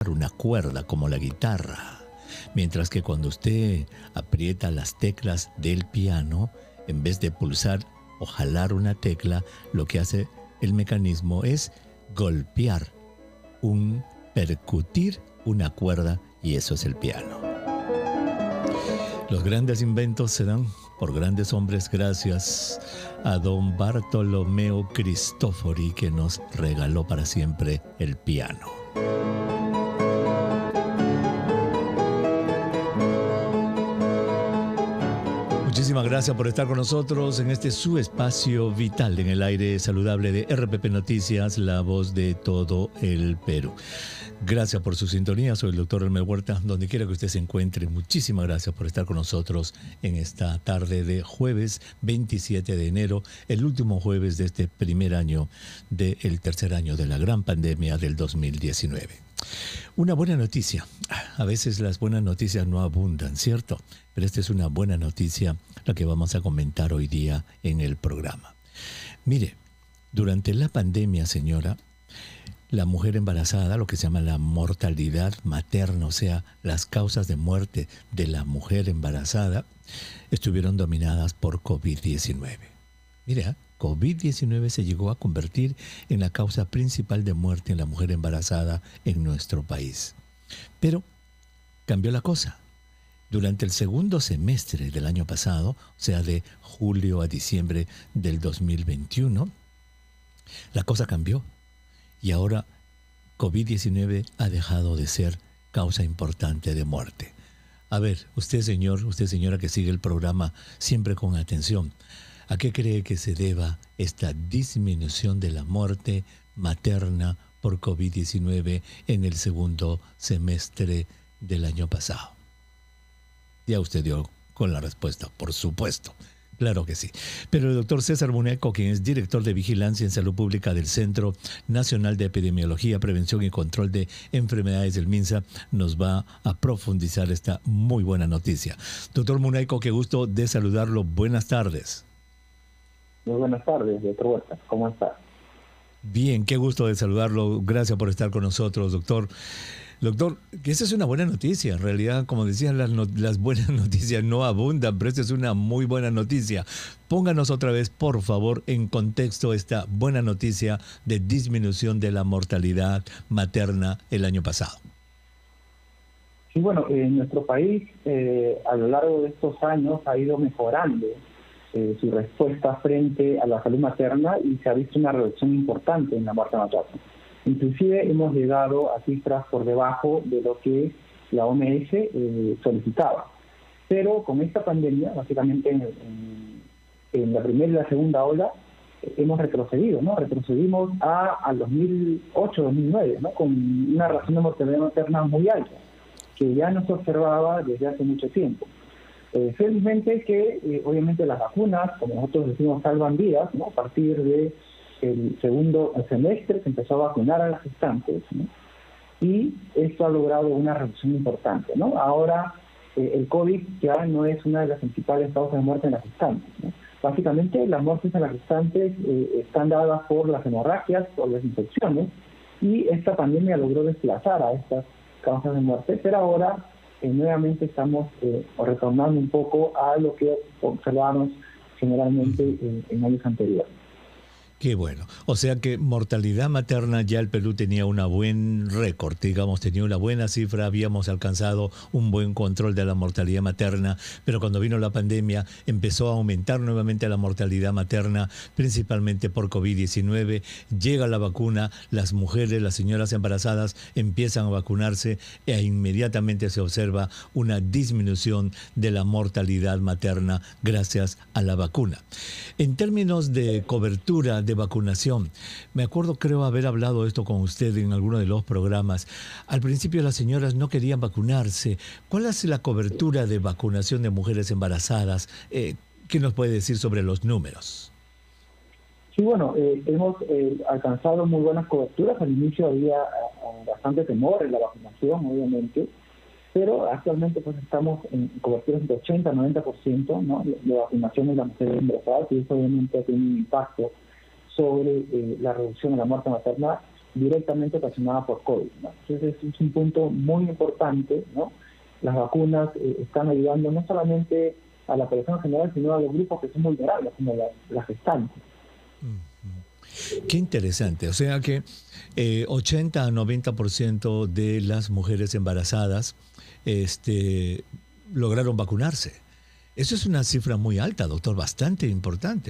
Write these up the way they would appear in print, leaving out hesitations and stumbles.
una cuerda como la guitarra. Mientras que cuando usted aprieta las teclas del piano, en vez de pulsar o jalar una tecla, lo que hace el mecanismo es golpear, percutir una cuerda, y eso es el piano. Los grandes inventos se dan por grandes hombres gracias a don Bartolomeo Cristofori, que nos regaló para siempre el piano. Muchísimas gracias por estar con nosotros en este su espacio vital en el aire saludable de RPP Noticias, la voz de todo el Perú. Gracias por su sintonía. Soy el doctor Elmer Huerta, donde quiera que usted se encuentre. Muchísimas gracias por estar con nosotros en esta tarde de jueves 27 de enero, el último jueves de este primer año del tercer año de la gran pandemia del 2019. Una buena noticia. A veces las buenas noticias no abundan, ¿cierto? Pero esta es una buena noticia, la que vamos a comentar hoy día en el programa. Mire, durante la pandemia, señora, la mujer embarazada, lo que se llama la mortalidad materna, o sea, las causas de muerte de la mujer embarazada, estuvieron dominadas por COVID-19. Mire, COVID-19 se llegó a convertir en la causa principal de muerte en la mujer embarazada en nuestro país. Pero cambió la cosa. Durante el segundo semestre del año pasado, o sea, de julio a diciembre del 2021, la cosa cambió. Y ahora COVID-19 ha dejado de ser causa importante de muerte. A ver, usted señor, usted señora que sigue el programa siempre con atención, ¿a qué cree que se deba esta disminución de la muerte materna por COVID-19 en el segundo semestre del año pasado? Ya usted dio con la respuesta, por supuesto. Claro que sí. Pero el doctor César Muneco, quien es director de Vigilancia en Salud Pública del Centro Nacional de Epidemiología, Prevención y Control de Enfermedades del MINSA, nos va a profundizar esta muy buena noticia. Doctor Muneco, qué gusto de saludarlo. Buenas tardes. Muy buenas tardes, doctor Huerta. ¿Cómo está? Bien, qué gusto de saludarlo. Gracias por estar con nosotros, doctor. Doctor, que esa es una buena noticia. En realidad, como decían, las buenas noticias no abundan, pero esta es una muy buena noticia. Pónganos otra vez, por favor, en contexto esta buena noticia de disminución de la mortalidad materna el año pasado. Sí, bueno, en nuestro país, a lo largo de estos años, ha ido mejorando su respuesta frente a la salud materna y se ha visto una reducción importante en la muerte materna. Inclusive hemos llegado a cifras por debajo de lo que la OMS solicitaba. Pero con esta pandemia, básicamente en la primera y la segunda ola, hemos retrocedido, ¿no? Retrocedimos al 2008-2009, ¿no? Con una razón de mortalidad materna muy alta, que ya no se observaba desde hace mucho tiempo. Felizmente que, obviamente, las vacunas, como nosotros decimos, salvan vidas, ¿no? A partir de el segundo semestre se empezó a vacunar a las gestantes, ¿no? Y esto ha logrado una reducción importante, ¿no? Ahora el COVID ya no es una de las principales causas de muerte en las gestantes, ¿no? Básicamente las muertes en las gestantes están dadas por las hemorragias, por las infecciones, y esta pandemia logró desplazar a estas causas de muerte, pero ahora nuevamente estamos retornando un poco a lo que observamos generalmente en años anteriores. Qué bueno. O sea que mortalidad materna ya el Perú tenía un buen récord, digamos, tenía una buena cifra, habíamos alcanzado un buen control de la mortalidad materna, pero cuando vino la pandemia empezó a aumentar nuevamente la mortalidad materna, principalmente por COVID-19. Llega la vacuna, las mujeres, las señoras embarazadas empiezan a vacunarse e inmediatamente se observa una disminución de la mortalidad materna gracias a la vacuna. En términos de cobertura de vacunación, me acuerdo, creo haber hablado esto con usted en alguno de los programas. Al principio las señoras no querían vacunarse. ¿Cuál es la cobertura de vacunación de mujeres embarazadas? ¿Qué nos puede decir sobre los números? Sí, bueno, hemos alcanzado muy buenas coberturas. Al inicio había bastante temor en la vacunación, obviamente, pero actualmente pues estamos en coberturas de 80-90%, ¿no?, de vacunación de las mujeres embarazadas, y eso obviamente tiene un impacto sobre la reducción de la muerte materna directamente ocasionada por COVID, ¿no? Entonces es un punto muy importante, ¿no? Las vacunas están ayudando no solamente a la población en general, sino a los grupos que son vulnerables, como las gestantes. Qué interesante. O sea que 80 a 90% de las mujeres embarazadas lograron vacunarse. Eso es una cifra muy alta, doctor, bastante importante.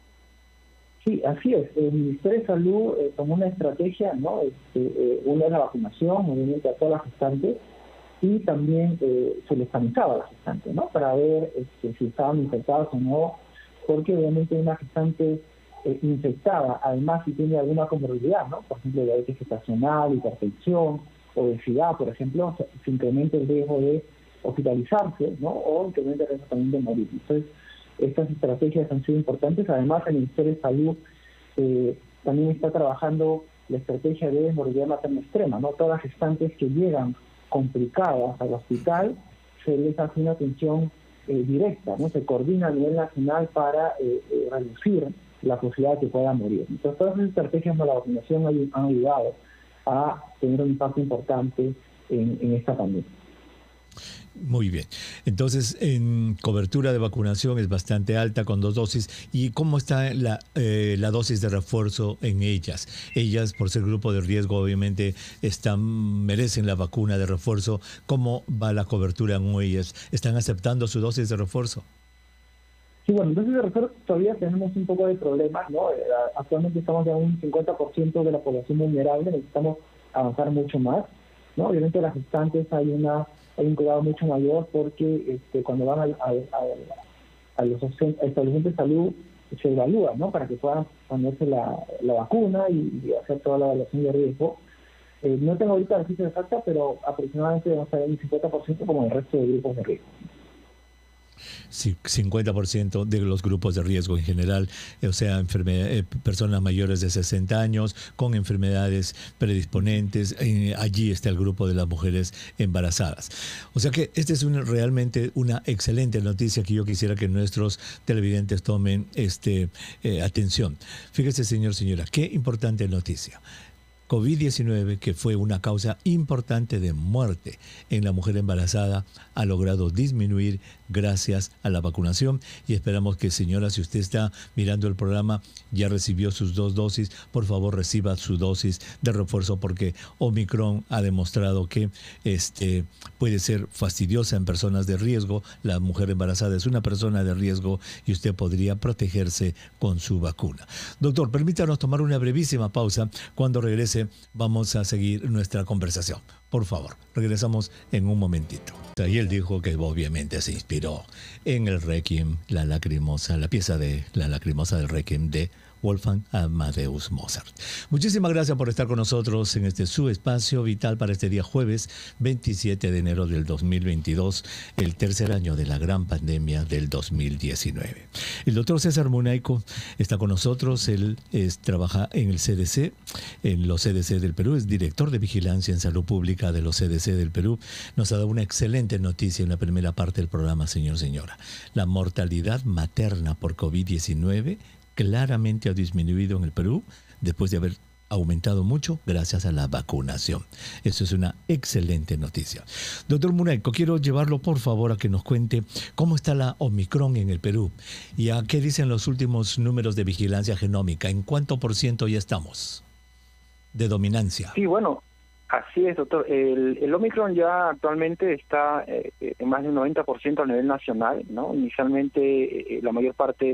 Sí, así es. El Ministerio de Salud tomó una estrategia, ¿no? Una es la vacunación, obviamente, a todas las gestantes, y también se les examinaba a las gestantes, ¿no? Para ver si estaban infectadas o no, porque obviamente una gestante infectada, además si tiene alguna comorbilidad, ¿no? Por ejemplo, diabetes gestacional, hipertensión, obesidad, por ejemplo, se incrementa el riesgo de hospitalizarse, ¿no? O incrementa el riesgo también de morir. Entonces, estas estrategias han sido importantes. Además, el Ministerio de Salud también está trabajando la estrategia de morbilidad materna extrema, ¿no? Todas las gestantes que llegan complicadas al hospital, se les hace una atención directa, ¿no? Se coordina a nivel nacional para reducir la posibilidad de que puedan morir. Entonces, todas esas estrategias de la vacunación han ayudado a tener un impacto importante en esta pandemia. Muy bien. Entonces, en cobertura de vacunación es bastante alta con 2 dosis. ¿Y cómo está la dosis de refuerzo en ellas? Ellas, por ser grupo de riesgo, obviamente merecen la vacuna de refuerzo. ¿Cómo va la cobertura en ellas? ¿Están aceptando su dosis de refuerzo? Sí, bueno, entonces de refuerzo todavía tenemos un poco de problemas, ¿no? Actualmente estamos ya en un 50% de la población vulnerable, necesitamos avanzar mucho más, ¿no? Obviamente las gestantes hay un cuidado mucho mayor porque cuando van a los establecimientos de salud se evalúa, ¿no? Para que puedan ponerse la vacuna y hacer toda la evaluación de riesgo. No tengo ahorita la cifra exacta, pero aproximadamente vamos a ver un 50% como el resto de grupos de riesgo. Sí, 50% de los grupos de riesgo en general, o sea, personas mayores de 60 años con enfermedades predisponentes. Allí está el grupo de las mujeres embarazadas. O sea que esta es realmente una excelente noticia que yo quisiera que nuestros televidentes tomen atención. Fíjese, señora, qué importante noticia. COVID-19, que fue una causa importante de muerte en la mujer embarazada, ha logrado disminuir gracias a la vacunación. Y esperamos que, señora, si usted está mirando el programa, ya recibió sus 2 dosis, por favor reciba su dosis de refuerzo, porque Omicron ha demostrado que puede ser fastidiosa en personas de riesgo. La mujer embarazada es una persona de riesgo y usted podría protegerse con su vacuna. Doctor, permítanos tomar una brevísima pausa. Cuando regrese vamos a seguir nuestra conversación. Por favor, regresamos en un momentito. Y él dijo que obviamente se inspiró en el Requiem, la pieza de la lacrimosa del Requiem de Wolfgang Amadeus Mozart. Muchísimas gracias por estar con nosotros en su espacio vital para este día jueves 27 de enero del 2022, el tercer año de la gran pandemia del 2019. El doctor César Munaico está con nosotros. Él trabaja en el CDC, en los CDC del Perú, es director de vigilancia en salud pública de los CDC del Perú. Nos ha dado una excelente noticia en la primera parte del programa, señora. La mortalidad materna por COVID-19 claramente ha disminuido en el Perú después de haber aumentado mucho gracias a la vacunación. Eso es una excelente noticia. Doctor Munaico, quiero llevarlo por favor a que nos cuente cómo está la Omicron en el Perú y a qué dicen los últimos números de vigilancia genómica. ¿En cuánto % ya estamos de dominancia? Sí, bueno, así es, doctor. El Omicron ya actualmente está en más de un 90% a nivel nacional, ¿no? Inicialmente la mayor parte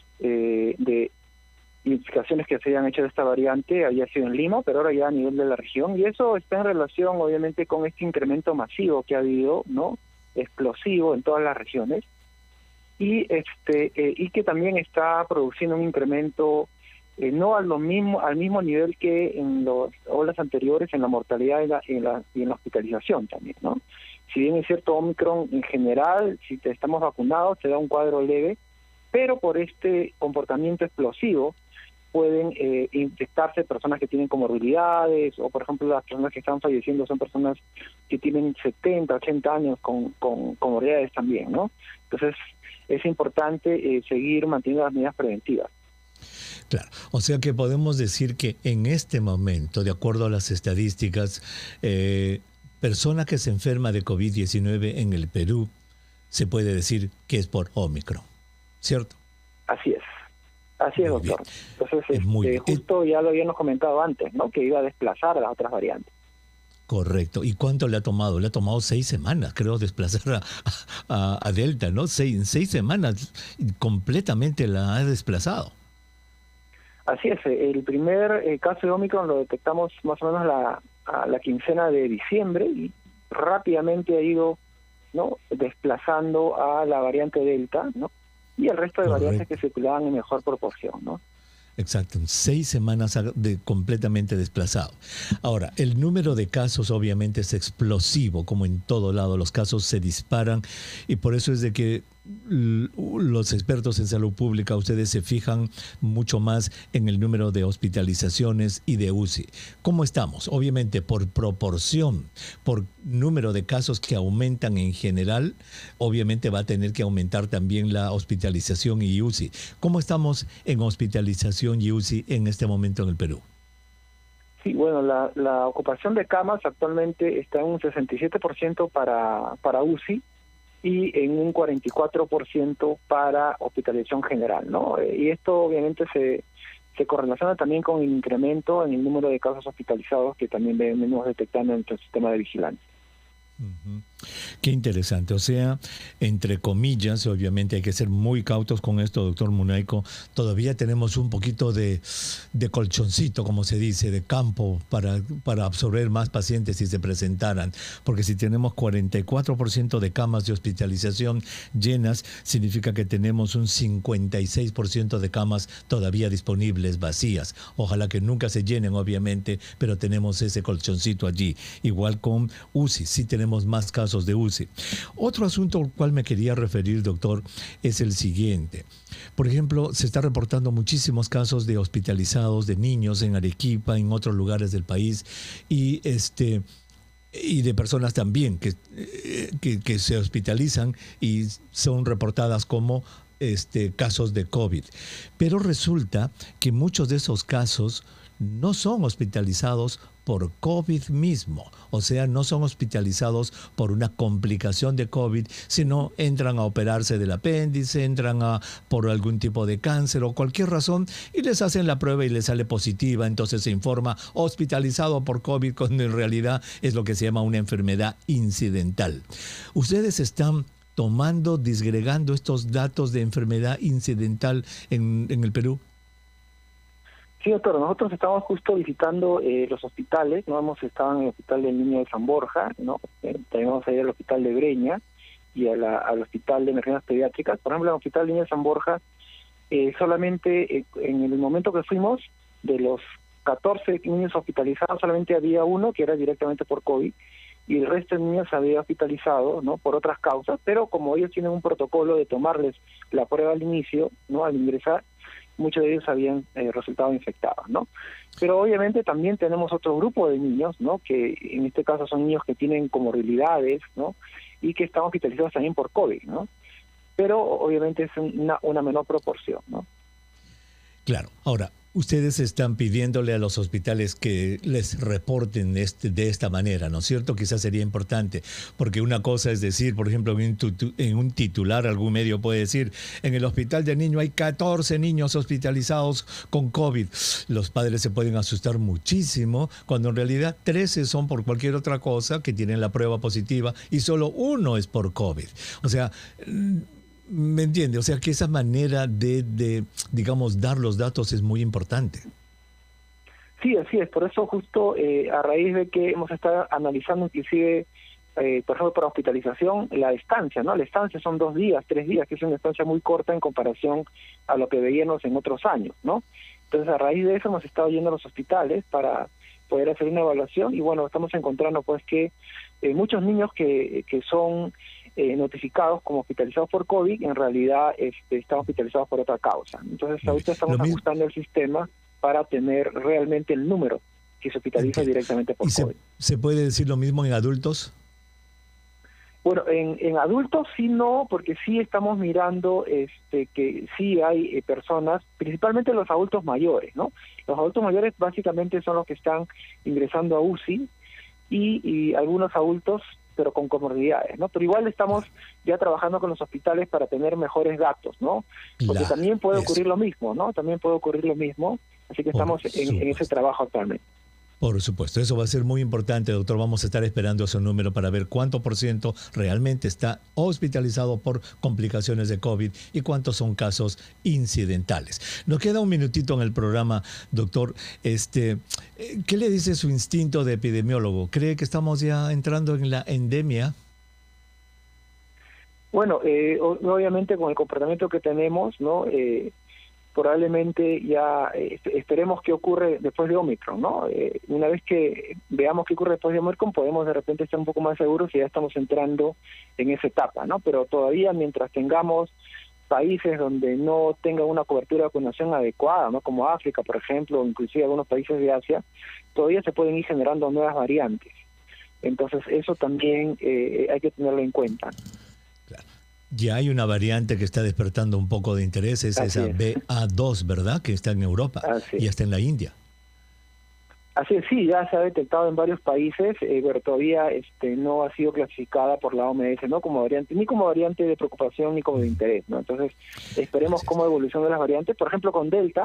de identificaciones que se hayan hecho de esta variante había sido en Lima, pero ahora ya a nivel de la región, y eso está en relación obviamente con este incremento masivo que ha habido, ¿no? Explosivo en todas las regiones, y que también está produciendo un incremento no al mismo nivel que en las olas anteriores en la mortalidad y en la hospitalización también, ¿no? Si bien es cierto, Omicron en general, si estamos vacunados, te da un cuadro leve, pero por este comportamiento explosivo pueden infectarse personas que tienen comorbilidades, o por ejemplo las personas que están falleciendo son personas que tienen 70, 80 años con comorbilidades también, ¿no? Entonces es importante seguir manteniendo las medidas preventivas. Claro, o sea que podemos decir que en este momento, de acuerdo a las estadísticas, persona que se enferma de COVID-19 en el Perú, se puede decir que es por Omicron, ¿cierto? Así es, Muy bien. doctor. Entonces, justo ya lo habíamos comentado antes, ¿no? Que iba a desplazar a las otras variantes. Correcto. ¿Y cuánto le ha tomado? Le ha tomado 6 semanas, creo, desplazar a Delta, ¿no? En 6 semanas completamente la ha desplazado. Así es. El primer caso de Omicron lo detectamos más o menos a la quincena de diciembre y rápidamente ha ido, ¿no?, desplazando a la variante Delta, ¿no?, y el resto de variantes que circulaban en mejor proporción, ¿no? Exacto, 6 semanas completamente desplazado. Ahora, el número de casos obviamente es explosivo, como en todo lado, los casos se disparan y por eso es de que los expertos en salud pública, ustedes se fijan mucho más en el número de hospitalizaciones y de UCI. ¿Cómo estamos? Obviamente por proporción, por número de casos que aumentan en general, obviamente va a tener que aumentar también la hospitalización y UCI. ¿Cómo estamos en hospitalización y UCI en este momento en el Perú? Sí, bueno, la ocupación de camas actualmente está en un 67% para UCI, y en un 44% para hospitalización general, ¿no? Y esto obviamente se correlaciona también con el incremento en el número de casos hospitalizados que también venimos detectando en nuestro sistema de vigilancia. Uh-huh. Qué interesante, o sea, entre comillas, obviamente hay que ser muy cautos con esto, doctor Munaico, todavía tenemos un poquito de colchoncito, como se dice, de campo para absorber más pacientes si se presentaran, porque si tenemos 44% de camas de hospitalización llenas, significa que tenemos un 56% de camas todavía disponibles, vacías. Ojalá que nunca se llenen, obviamente, pero tenemos ese colchoncito allí. Igual con UCI, sí tenemos más casos de UCI. Otro asunto al cual me quería referir, doctor, es el siguiente. Por ejemplo, se está reportando muchísimos casos de hospitalizados de niños en Arequipa, en otros lugares del país, y de personas también que se hospitalizan y son reportadas como casos de COVID. Pero resulta que muchos de esos casos no son hospitalizados por COVID mismo, o sea, no son hospitalizados por una complicación de COVID, sino entran a operarse del apéndice, por algún tipo de cáncer o cualquier razón y les hacen la prueba y les sale positiva, entonces se informa hospitalizado por COVID, cuando en realidad es lo que se llama una enfermedad incidental. ¿Ustedes están disgregando estos datos de enfermedad incidental en el Perú? Sí, doctor, nosotros estamos justo visitando los hospitales, ¿no? Hemos estado en el Hospital del Niño de San Borja, ¿no? También vamos a ir al Hospital de Breña y al Hospital de Emergencias Pediátricas. Por ejemplo, en el Hospital del Niño de San Borja, solamente en el momento que fuimos, de los 14 niños hospitalizados, solamente había uno que era directamente por COVID, y el resto de niños se había hospitalizado, ¿no?, por otras causas, pero como ellos tienen un protocolo de tomarles la prueba al inicio, ¿no?, al ingresar, muchos de ellos habían resultado infectados, ¿no? Pero obviamente también tenemos otro grupo de niños, ¿no?, que en este caso son niños que tienen comorbilidades, ¿no?, y que están hospitalizados también por COVID, ¿no? Pero obviamente es una menor proporción, ¿no? Claro. Ahora, ustedes están pidiéndole a los hospitales que les reporten de esta manera, ¿no es cierto? Quizás sería importante, porque una cosa es decir, por ejemplo, en un titular, algún medio puede decir, en el hospital del niño hay 14 niños hospitalizados con COVID. Los padres se pueden asustar muchísimo, cuando en realidad 13 son por cualquier otra cosa, que tienen la prueba positiva, y solo uno es por COVID. O sea, ¿me entiende? O sea, que esa manera de digamos, dar los datos es muy importante. Sí, así es. Por eso justo a raíz de que hemos estado analizando inclusive, por ejemplo, para hospitalización, la estancia, ¿no? La estancia son 2 días, 3 días, que es una estancia muy corta en comparación a lo que veíamos en otros años, ¿no? Entonces, a raíz de eso hemos estado yendo a los hospitales para poder hacer una evaluación y, bueno, estamos encontrando pues que muchos niños que son notificados como hospitalizados por COVID, en realidad están hospitalizados por otra causa. Entonces, ahorita estamos ajustando el sistema para tener realmente el número que se hospitaliza directamente por COVID. ¿Se puede decir lo mismo en adultos? Bueno, en adultos sí no, porque sí estamos mirando que sí hay personas, principalmente los adultos mayores, ¿no? Los adultos mayores básicamente son los que están ingresando a UCI y algunos adultos, pero con comorbilidades, ¿no? Pero igual estamos ya trabajando con los hospitales para tener mejores datos, ¿no? Porque también puede ocurrir lo mismo, ¿no? También puede ocurrir lo mismo, así que estamos en ese trabajo actualmente. Por supuesto, eso va a ser muy importante, doctor. Vamos a estar esperando ese número para ver cuánto por ciento realmente está hospitalizado por complicaciones de COVID y cuántos son casos incidentales. Nos queda un minutito en el programa, doctor. ¿Qué le dice su instinto de epidemiólogo? ¿Cree que estamos ya entrando en la endemia? Bueno, obviamente con el comportamiento que tenemos, ¿no? Probablemente ya esperemos qué ocurre después de Omicron, ¿no? Una vez que veamos qué ocurre después de Omicron, podemos de repente estar un poco más seguros si ya estamos entrando en esa etapa, ¿no? Pero todavía mientras tengamos países donde no tengan una cobertura de vacunación adecuada, ¿no? Como África, por ejemplo, o inclusive algunos países de Asia, todavía se pueden ir generando nuevas variantes. Entonces eso también hay que tenerlo en cuenta. Ya hay una variante que está despertando un poco de interés, es esa BA2, ¿verdad? Que está en Europa y está en la India. Así es, sí, ya se ha detectado en varios países, pero todavía no ha sido clasificada por la OMS, ¿no? Como variante, ni como variante de preocupación ni como de interés, ¿no? Entonces, esperemos cómo evolucionan las variantes. Por ejemplo, con Delta,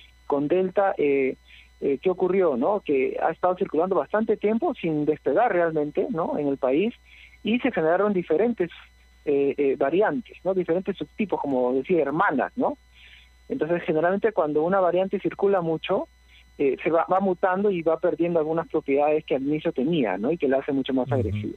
¿qué ocurrió, no? Que ha estado circulando bastante tiempo sin despegar realmente, ¿no? En el país, y se generaron diferentes variantes, ¿no? Diferentes subtipos, como decía, hermanas, ¿no? Entonces, generalmente cuando una variante circula mucho, se va mutando y va perdiendo algunas propiedades que al inicio tenía, ¿no? Y que la hace mucho más agresiva.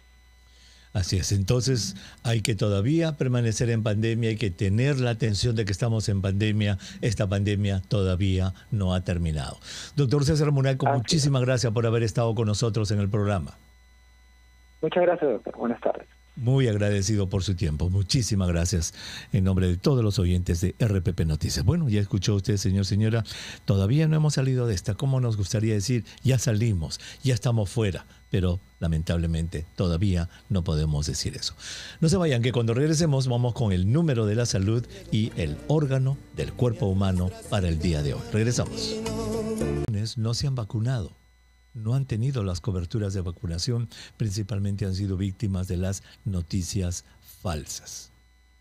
Así es, entonces hay que todavía permanecer en pandemia, hay que tener la atención de que estamos en pandemia. Esta pandemia todavía no ha terminado. Doctor César Munalco, muchísimas gracias por haber estado con nosotros en el programa. Muchas gracias, doctor. Buenas tardes. Muy agradecido por su tiempo. Muchísimas gracias en nombre de todos los oyentes de RPP Noticias. Bueno, ya escuchó usted, señor, señora, todavía no hemos salido de esta. ¿Cómo nos gustaría decir? Ya salimos, ya estamos fuera, pero lamentablemente todavía no podemos decir eso. No se vayan, que cuando regresemos vamos con el número de la salud y el órgano del cuerpo humano para el día de hoy. Regresamos. No se han vacunado. No han tenido las coberturas de vacunación, principalmente han sido víctimas de las noticias falsas.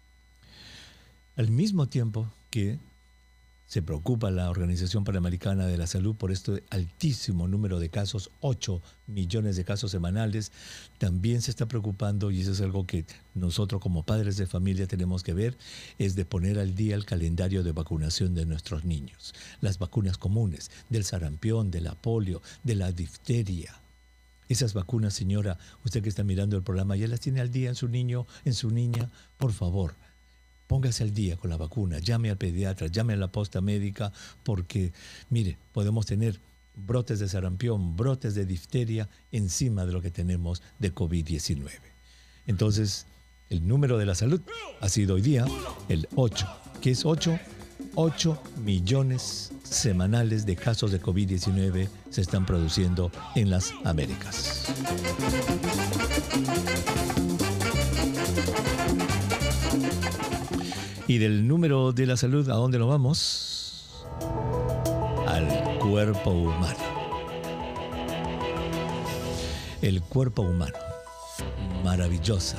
Al mismo tiempo que se preocupa la Organización Panamericana de la Salud por este altísimo número de casos, 8 millones de casos semanales, también se está preocupando, y eso es algo que nosotros como padres de familia tenemos que ver, es de poner al día el calendario de vacunación de nuestros niños. Las vacunas comunes, del sarampión, de la polio, de la difteria. Esas vacunas, señora, usted que está mirando el programa, ¿ya las tiene al día en su niño, en su niña? Por favor, póngase al día con la vacuna, llame al pediatra, llame a la posta médica, porque, mire, podemos tener brotes de sarampión, brotes de difteria encima de lo que tenemos de COVID-19. Entonces, el número de la salud ha sido hoy día el 8. ¿Qué es 8? 8 millones semanales de casos de COVID-19 se están produciendo en las Américas. Y del número de la salud, ¿a dónde nos vamos? Al cuerpo humano. El cuerpo humano. Maravillosa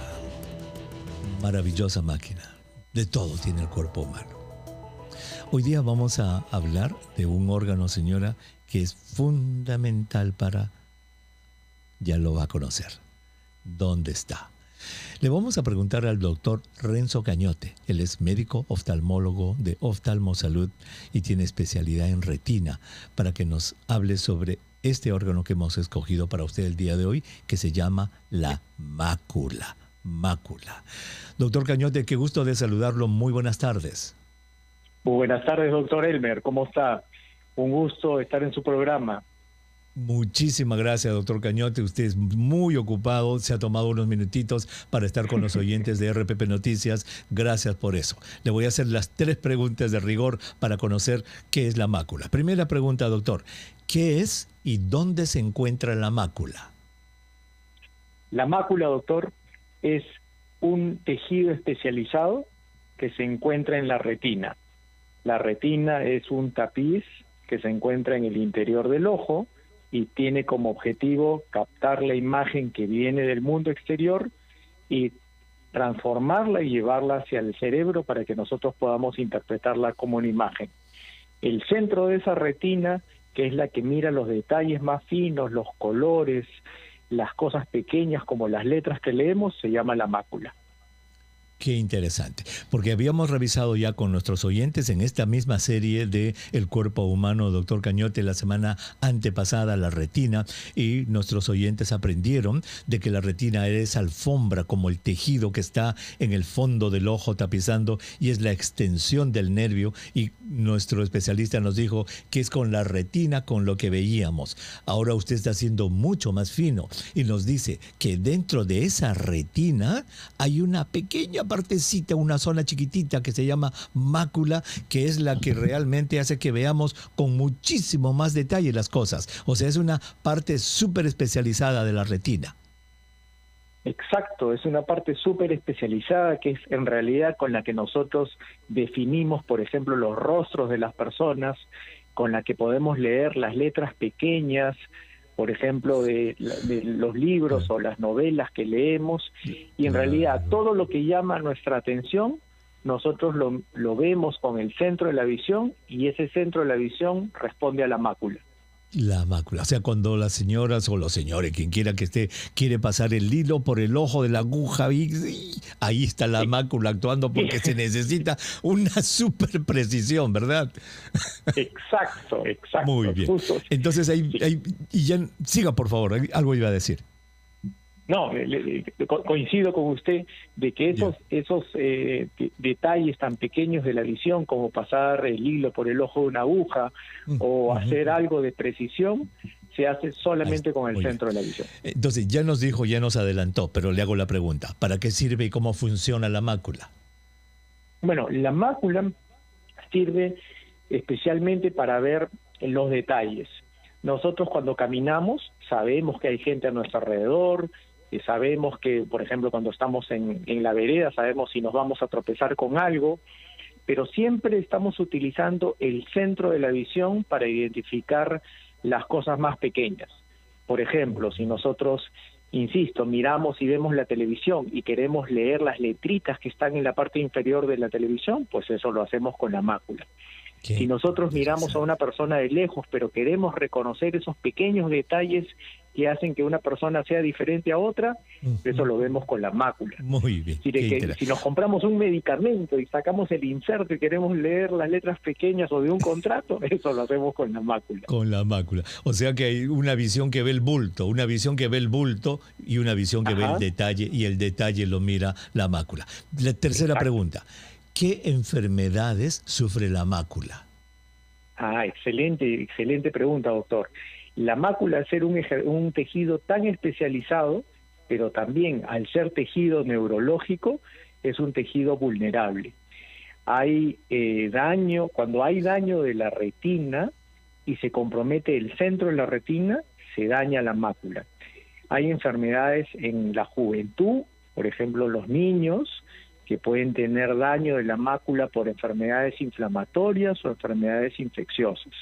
máquina. De todo tiene el cuerpo humano. Hoy día vamos a hablar de un órgano, señora, que es fundamental para, ya lo va a conocer, ¿dónde está? Le vamos a preguntar al doctor Renzo Cañote. Él es médico oftalmólogo de Oftalmosalud y tiene especialidad en retina, para que nos hable sobre este órgano que hemos escogido para usted el día de hoy, que se llama la mácula. Doctor Cañote, qué gusto de saludarlo. Muy buenas tardes. Muy buenas tardes, doctor Elmer. ¿Cómo está? Un gusto estar en su programa. Muchísimas gracias, doctor Cañote. Usted es muy ocupado, se ha tomado unos minutitos para estar con los oyentes de RPP Noticias. Gracias por eso. Le voy a hacer las 3 preguntas de rigor para conocer qué es la mácula. Primera pregunta, doctor. ¿Qué es y dónde se encuentra la mácula? La mácula, doctor, es un tejido especializado que se encuentra en la retina. La retina es un tapiz que se encuentra en el interior del ojo y tiene como objetivo captar la imagen que viene del mundo exterior y transformarla y llevarla hacia el cerebro para que nosotros podamos interpretarla como una imagen. El centro de esa retina, que es la que mira los detalles más finos, los colores, las cosas pequeñas como las letras que leemos, se llama la mácula. Qué interesante, porque habíamos revisado ya con nuestros oyentes en esta misma serie de El cuerpo humano, doctor Cañote, la semana antepasada, la retina, y nuestros oyentes aprendieron de que la retina es alfombra, como el tejido que está en el fondo del ojo tapizando, y es la extensión del nervio, y nuestro especialista nos dijo que es con la retina con lo que veíamos. Ahora usted está siendo mucho más fino y nos dice que dentro de esa retina hay una pequeña partecita, una zona chiquitita que se llama mácula, que es la que realmente hace que veamos con muchísimo más detalle las cosas. O sea, es una parte súper especializada de la retina. Exacto, es una parte súper especializada que es en realidad con la que nosotros definimos, por ejemplo, los rostros de las personas, con la que podemos leer las letras pequeñas, por ejemplo, de los libros o las novelas que leemos, y en realidad todo lo que llama nuestra atención, nosotros lo vemos con el centro de la visión, y ese centro de la visión responde a la mácula. La mácula, o sea, cuando las señoras o los señores, quien quiera que esté, quiere pasar el hilo por el ojo de la aguja, y ahí está la mácula actuando, porque se necesita una super precisión, ¿verdad? Exacto. Muy bien. Justo. Entonces, y ya, siga por favor, algo iba a decir. No, coincido con usted de que esos detalles tan pequeños de la visión, como pasar el hilo por el ojo de una aguja o hacer algo de precisión, se hace solamente con el centro de la visión. Entonces, ya nos dijo, ya nos adelantó, pero le hago la pregunta. ¿Para qué sirve y cómo funciona la mácula? Bueno, la mácula sirve especialmente para ver los detalles. Nosotros cuando caminamos sabemos que hay gente a nuestro alrededor, sabemos que, por ejemplo, cuando estamos en la vereda, sabemos si nos vamos a tropezar con algo, pero siempre estamos utilizando el centro de la visión para identificar las cosas más pequeñas. Por ejemplo, si nosotros, insisto, miramos y vemos la televisión y queremos leer las letritas que están en la parte inferior de la televisión, pues eso lo hacemos con la mácula. Si nosotros miramos a una persona de lejos, pero queremos reconocer esos pequeños detalles que hacen que una persona sea diferente a otra, eso lo vemos con la mácula. Muy bien. Si nos compramos un medicamento y sacamos el inserto y queremos leer las letras pequeñas o de un contrato, eso lo hacemos con la mácula. Con la mácula. O sea que hay una visión que ve el bulto, una visión que ve el bulto y una visión que ve el detalle, y el detalle lo mira la mácula. La tercera pregunta. ¿Qué enfermedades sufre la mácula? Excelente pregunta, doctor. La mácula, al ser un tejido tan especializado, pero también al ser tejido neurológico, es un tejido vulnerable. Hay cuando hay daño de la retina y se compromete el centro de la retina, se daña la mácula. Hay enfermedades en la juventud, por ejemplo, los niños, que pueden tener daño de la mácula por enfermedades inflamatorias o enfermedades infecciosas.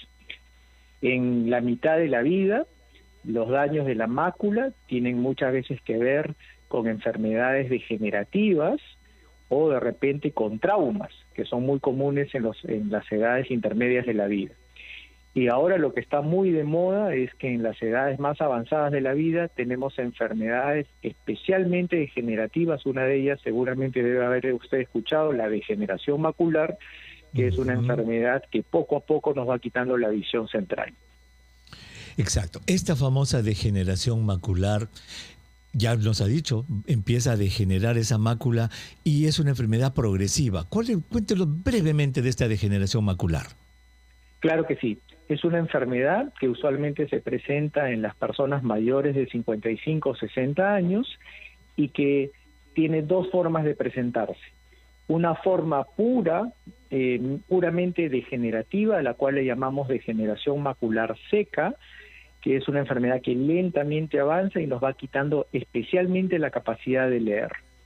En la mitad de la vida, los daños de la mácula tienen muchas veces que ver con enfermedades degenerativas o de repente con traumas, que son muy comunes en las edades intermedias de la vida. Y ahora lo que está muy de moda es que en las edades más avanzadas de la vida tenemos enfermedades especialmente degenerativas. Una de ellas seguramente debe haber usted escuchado, la degeneración macular, que es una enfermedad que poco a poco nos va quitando la visión central. Exacto. Esta famosa degeneración macular, ya nos ha dicho, empieza a degenerar esa mácula y es una enfermedad progresiva. Cuéntelo brevemente de esta degeneración macular. Claro que sí. Es una enfermedad que usualmente se presenta en las personas mayores de 55 o 60 años y que tiene dos formas de presentarse. Una forma puramente degenerativa, a la cual le llamamos degeneración macular seca, que es una enfermedad que lentamente avanza y nos va quitando especialmente la capacidad de leer.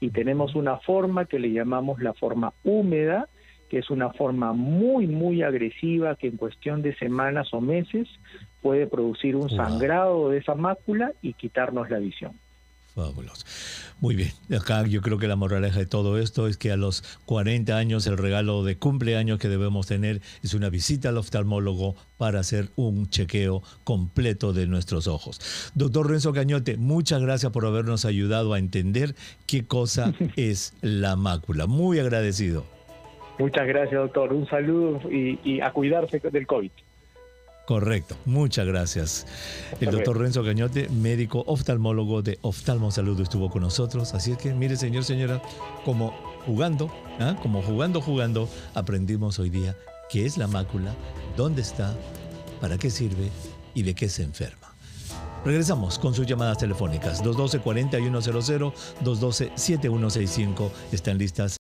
y tenemos una forma que le llamamos la forma húmeda, que es una forma muy, muy agresiva que en cuestión de semanas o meses puede producir un sangrado de esa mácula y quitarnos la visión. Fabuloso. Muy bien. Acá yo creo que la moraleja de todo esto es que a los 40 años el regalo de cumpleaños que debemos tener es una visita al oftalmólogo para hacer un chequeo completo de nuestros ojos. Doctor Renzo Cañote, muchas gracias por habernos ayudado a entender qué cosa es la mácula. Muy agradecido. Muchas gracias, doctor. Un saludo y a cuidarse del COVID. Correcto, muchas gracias. El doctor Renzo Cañote, médico oftalmólogo de Oftalmosalud, estuvo con nosotros. Así es que, mire, señor, señora, como jugando, aprendimos hoy día qué es la mácula, dónde está, para qué sirve y de qué se enferma. Regresamos con sus llamadas telefónicas. 212-4100, 212-7165. Están listas